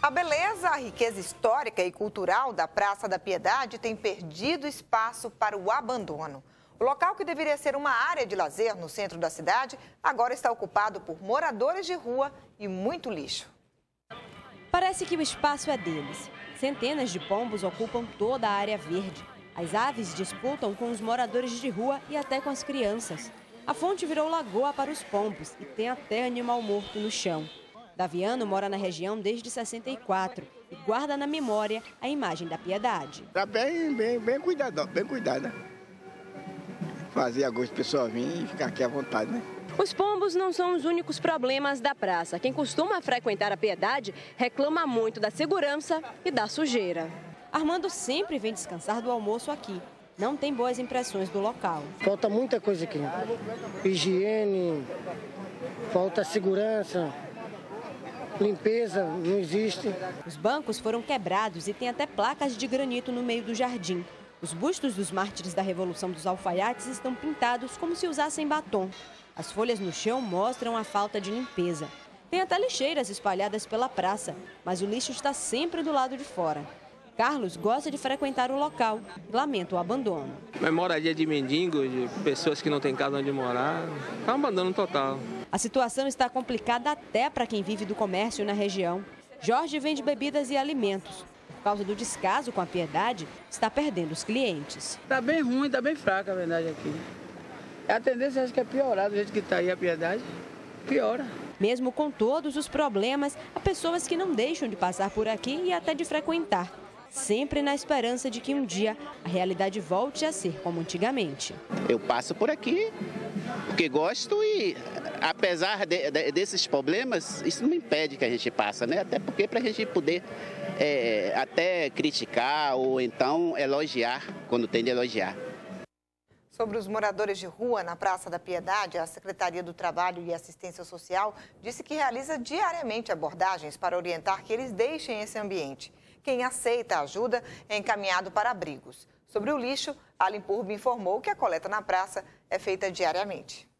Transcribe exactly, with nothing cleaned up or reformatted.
A beleza, a riqueza histórica e cultural da Praça da Piedade tem perdido espaço para o abandono. O local, que deveria ser uma área de lazer no centro da cidade, agora está ocupado por moradores de rua e muito lixo. Parece que o espaço é deles. Centenas de pombos ocupam toda a área verde. As aves disputam com os moradores de rua e até com as crianças. A fonte virou lagoa para os pombos e tem até animal morto no chão. Daviano mora na região desde sessenta e quatro e guarda na memória a imagem da Piedade. Está bem, bem, bem cuidado, bem cuidada. Fazia gosto de pessoa vir e ficar aqui à vontade, né? Os pombos não são os únicos problemas da praça. Quem costuma frequentar a Piedade reclama muito da segurança e da sujeira. Armando sempre vem descansar do almoço aqui. Não tem boas impressões do local. Falta muita coisa aqui. Higiene, falta segurança. Limpeza não existe. Os bancos foram quebrados e tem até placas de granito no meio do jardim. Os bustos dos mártires da Revolução dos Alfaiates estão pintados como se usassem batom. As folhas no chão mostram a falta de limpeza. Tem até lixeiras espalhadas pela praça, mas o lixo está sempre do lado de fora. Carlos gosta de frequentar o local e lamenta o abandono. É moradia de mendigos, de pessoas que não têm casa onde morar. Está um abandono total. A situação está complicada até para quem vive do comércio na região. Jorge vende bebidas e alimentos. Por causa do descaso com a Piedade, está perdendo os clientes. Está bem ruim, está bem fraca a verdade aqui. A tendência acho que é piorar do jeito que está aí a Piedade. Piora. Mesmo com todos os problemas, há pessoas que não deixam de passar por aqui e até de frequentar. Sempre na esperança de que um dia a realidade volte a ser como antigamente. Eu passo por aqui porque gosto e, apesar de, de, desses problemas, isso não impede que a gente passe, né? Até porque para a gente poder é, até criticar ou então elogiar, quando tem de elogiar. Sobre os moradores de rua na Praça da Piedade, a Secretaria do Trabalho e Assistência Social disse que realiza diariamente abordagens para orientar que eles deixem esse ambiente. Quem aceita a ajuda é encaminhado para abrigos. Sobre o lixo, a Limpurb informou que a coleta na praça é feita diariamente.